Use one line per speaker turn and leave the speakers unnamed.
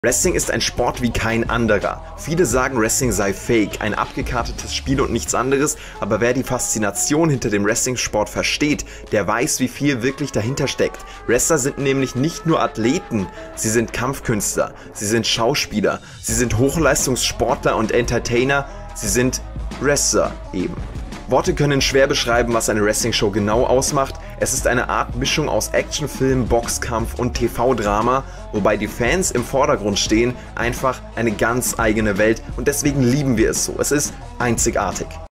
Wrestling ist ein Sport wie kein anderer. Viele sagen, Wrestling sei fake, ein abgekartetes Spiel und nichts anderes, aber wer die Faszination hinter dem Wrestling-Sport versteht, der weiß, wie viel wirklich dahinter steckt. Wrestler sind nämlich nicht nur Athleten, sie sind Kampfkünstler, sie sind Schauspieler, sie sind Hochleistungssportler und Entertainer, sie sind Wrestler eben. Worte können schwer beschreiben, was eine Wrestling-Show genau ausmacht. Es ist eine Art Mischung aus Actionfilm, Boxkampf und TV-Drama, wobei die Fans im Vordergrund stehen, einfach eine ganz eigene Welt und deswegen lieben wir es so. Es ist einzigartig.